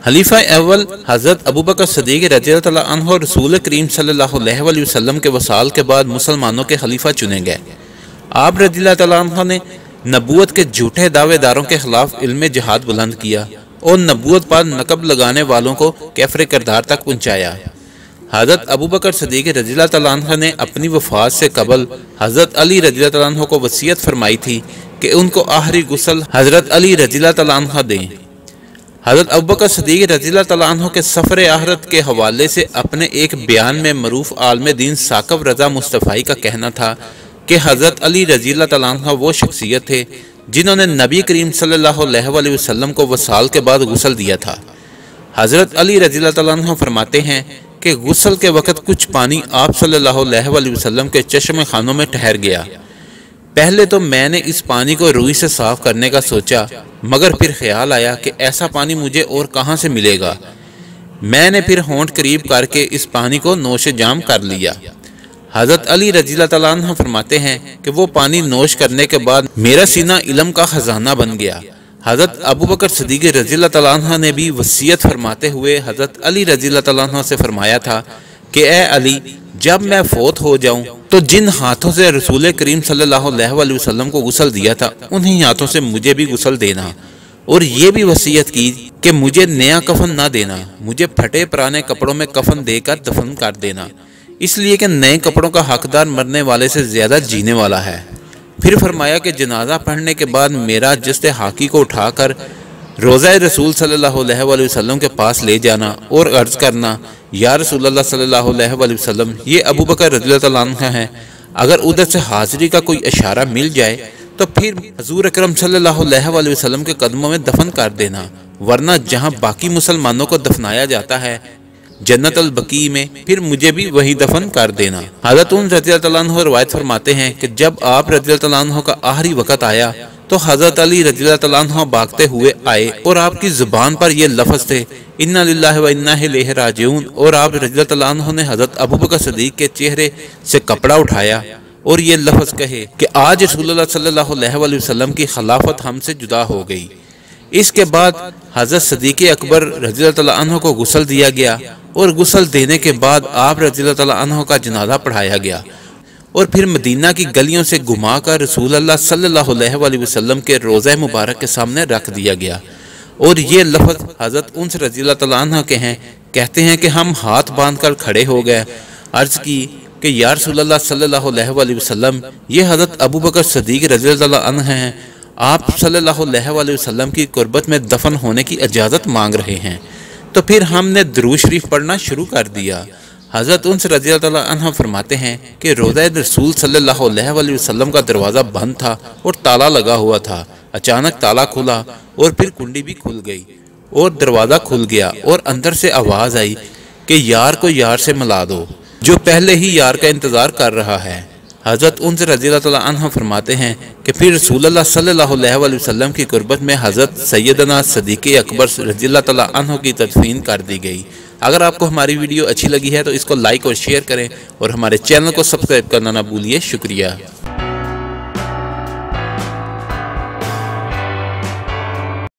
खलीफा अव्वल हज़रत अबू बकर सिद्दीक़ रज़ियल्लाहु तआला अन्हु रसूल करीम सल्लल्लाहु अलैहि वसल्लम के वसाल के बाद मुसलमानों के खलीफा चुने गए। आप रज़ियल्लाहु तआला अन्हु ने नबूवत के झूठे दावेदारों के खिलाफ इल्म जिहाद बुलंद किया और नबूवत पर नकब लगाने वालों को कैफरे किरदार तक पहुँचाया। हज़रत अबू बकर सिद्दीक़ रज़ियल्लाहु तआला अन्हु ने अपनी वफ़ात से कबल हज़रत अली रज़ियल्लाहु तआला अन्हु को वसीयत फरमाई थी कि उनको आखिरी गुस्ल हज़रत अली रज़ियल्लाहु तआला अन्हु दें। हज़रत अबू बकर सिद्दीक़ रज़ियल्लाहु तआला अन्हु के सफ़र आखिरत के हवाले से अपने एक बयान में मरूफ आलम दीन साक़ब रज़ा मुस्तफ़ाई का कहना था कि हज़रत अली रज़ियल्लाहु तआला अन्हु वो शख्सियत थे जिन्होंने नबी करीम सल्लल्लाहु अलैहि वसल्लम को वसाल के बाद गुस्ल दिया था। हज़रत अली रज़ियल्लाहु तआला अन्हु फरमाते हैं कि गुस्ल के वक़्त कुछ पानी आप सल्लल्लाहु अलैहि वसल्लम के चश्मे खानों में ठहर गया। पहले तो मैंने इस पानी को रुई से साफ करने का सोचा, मगर फिर ख्याल आया कि ऐसा पानी मुझे और कहाँ से मिलेगा। मैंने फिर होंठ करीब करके इस पानी को नोश जाम कर लिया। हज़रत अली रज़ियल्लाहु तआला अन्हु फरमाते हैं कि वो पानी नोश करने के बाद मेरा सीना इल्म का खजाना बन गया। हज़रत अबू बकर सिद्दीक़ रज़ियल्लाहु तआला अन्हु ने भी वसीयत फरमाते हुए हज़रत अली रज़ियल्लाहु तआला अन्हु से फरमाया था कि ए अली, जब मैं फौत हो जाऊं तो जिन हाथों से रसूल करीम सल्लल्लाहु अलैहि वसल्लम को गुस्ल दिया था उन्हीं हाथों से मुझे भी गुस्ल देना, और ये भी वसीयत की कि मुझे नया कफन ना देना, मुझे फटे पुराने कपड़ों में कफन देकर दफन कर देना, इसलिए कि नए कपड़ों का हकदार मरने वाले से ज्यादा जीने वाला है। फिर फरमाया कि जनाजा पढ़ने के बाद मेरा जस्ते हाकी को उठाकर रोज़ा रसूल सल्लल्लाहु अलैहि वसल्लम के पास ले जाना और अर्ज करना, या रसूलल्लाह सल्लल्लाहु अलैहि वसल्लम, ये अबू बकर रज़ियल्लाहु तआला अन्हु हैं, अगर उधर से हाजिरी का कोई इशारा मिल जाए तो फिर हजूर अकरम सल्लल्लाहु अलैहि वसल्लम के कदमों में दफन कर देना, वरना जहाँ बाकी मुसलमानों को दफनाया जाता है जन्नत अल बकी में, फिर मुझे भी वही दफन कर देना। हज़रत उन रज़ियल्लाहु तआला अन्हु रवायत फरमाते हैं कि जब आप रज़ियल्लाहु तआला अन्हु का आखिरी वक़्त आया तो हज़रत अली रज़ियल्लाहु तआला अन्हु भागते हुए आए और आपकी ज़ुबान पर ये लफ्ज़ थे, इन्ना लिल्लाहि व इन्ना इलैहि राजिऊन, और आप रज़ियल्लाहु तआला अन्हु ने हज़रत अबू बकर सिद्दीक़ के चेहरे से कपड़ा उठाया और ये लफ्ज़ कहे कि आज रसूलुल्लाह सल्लल्लाहु अलैहि वसल्लम की खिलाफत हमसे जुदा हो गई। इसके बाद हज़रत सिद्दीक़ अकबर रज़ियल्लाहु तआला अन्हु को गुस्ल दिया गया और गुस्ल देने के बाद आप रज़ियल्लाहु तआला अन्हु का जनाजा पढ़ाया गया और फिर मदीना की गलियों से घुमाकर रसूलुल्लाह सल्लल्लाहु अलैहि वसल्लम के रोज़ा मुबारक के सामने रख दिया गया। और ये लफ्ज़ हज़रत उनस रज़ियल्लाहु तआला अन्हु के हैं। कहते हैं कि हम हाथ बांधकर खड़े हो गए, अर्ज़ की कि या रसूलल्लाह सल्लल्लाहु अलैहि वसल्लम, ये हज़रत अबू बकर सिद्दीक़ रज़ियल्लाहु तआला अन्हु हैं, आप सल्लल्लाहु अलैहि वसल्लम की कुर्बत में दफन होने की इजाज़त मांग रहे हैं। तो फिर हमने दुरूद शरीफ पढ़ना शुरू कर दिया। हज़रत उनस रज़ियल्लाहु तआला अन्हु फरमाते हैं कि रोज़ा रसूल सल्लल्लाहु अलैहि वसल्लम का दरवाज़ा बंद था और ताला लगा हुआ था। अचानक ताला खुला और फिर कुंडी भी खुल गई और दरवाज़ा खुल गया और अंदर से आवाज़ आई कि यार को यार से मिला दो जो पहले ही यार का इंतज़ार कर रहा है। हज़रत उनस रज़ियल्लाहु तआला अन्हु फरमाते हैं कि फिर रसूलुल्लाह सल्लल्लाहु अलैहि वसल्लम की कुर्बत में हज़रत सैयदना सिद्दीक़ अकबर रज़ियल्लाहु तआला अन्हु की तदफीन कर दी गई। अगर आपको हमारी वीडियो अच्छी लगी है तो इसको लाइक और शेयर करें और हमारे चैनल को सब्सक्राइब करना ना भूलिए। शुक्रिया।